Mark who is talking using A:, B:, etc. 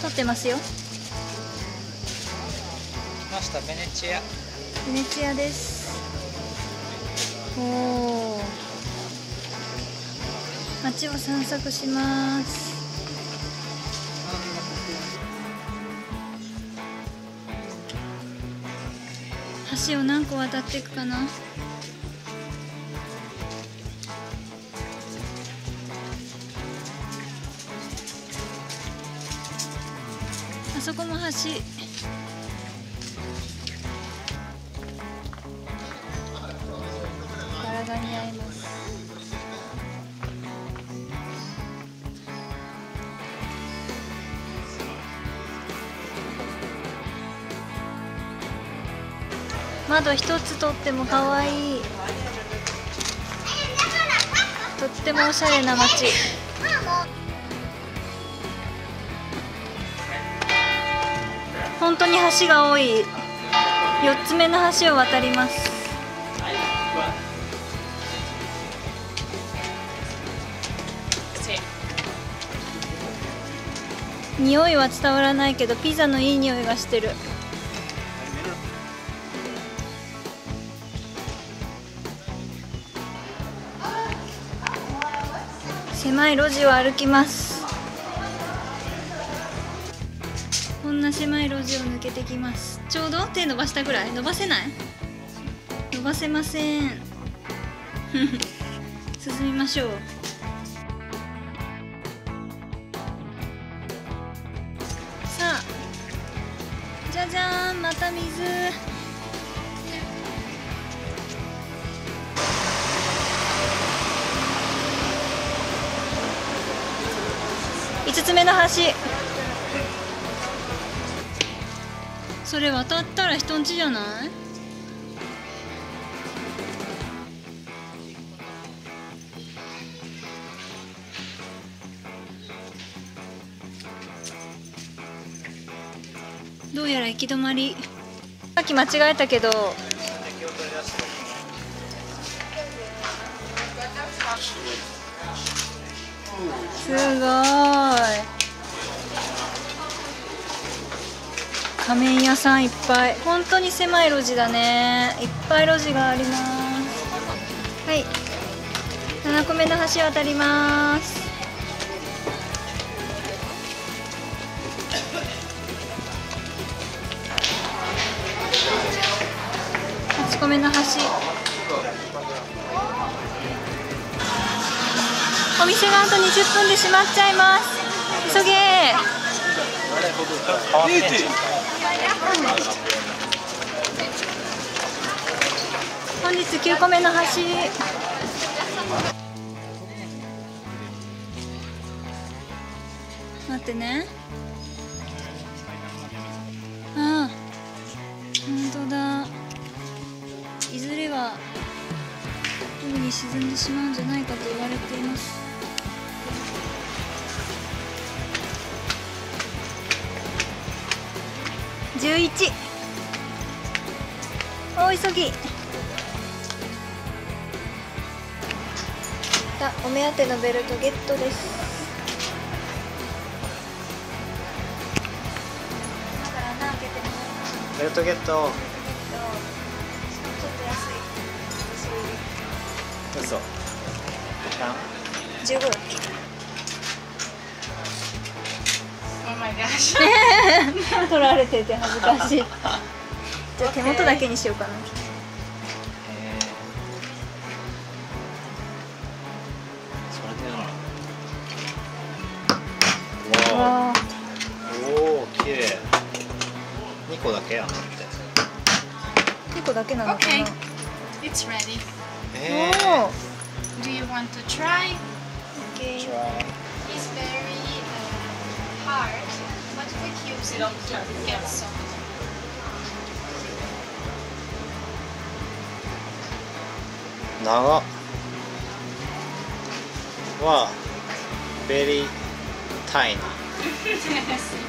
A: 撮ってますよ。
B: 来ました、ベネチア。
A: ベネチアです。おお。街を散策します。橋を何個渡っていくかな。あそこも橋。柄が似合います。窓一つとっても可愛い。とってもおしゃれな街。本当に橋が多い。4つ目の橋を渡ります。匂いは伝わらないけどピザのいい匂いがしてる。狭い路地を歩きます。こんな狭い路地を抜けてきます。ちょうど手伸ばしたぐらい。伸ばせない？伸ばせません。進みましょう。さあ、じゃじゃーん、また水。5つ目の橋。それ渡ったら人ん家じゃない？どうやら行き止まり。さっき間違えたけどすごい。仮面屋さんいっぱい。本当に狭い路地だね。いっぱい路地があります。はい、7個目の橋渡ります。8個目の橋。お店があと20分で閉まっちゃいます。急げ本日9個目の橋。待ってね。ああ、本当だ。いずれは海に沈んでしまうんじゃないかと言われています。11。大急ぎ。お目当てのベルトゲットです。
B: ベルトゲット。
A: ちょっと安い。
B: 嘘。
A: 15だっけ取られてて恥ずかしい。じゃあ手元だけにしようかな。
B: わおお、綺麗。2個だけやんって。
A: 2個だけなのかな。
C: Okay, it's ready.
A: おお。
C: Do you want to try?
A: Okay.
C: It's very hard, but with using it gets soft.
B: 長っ。わあ、ベリータイニー。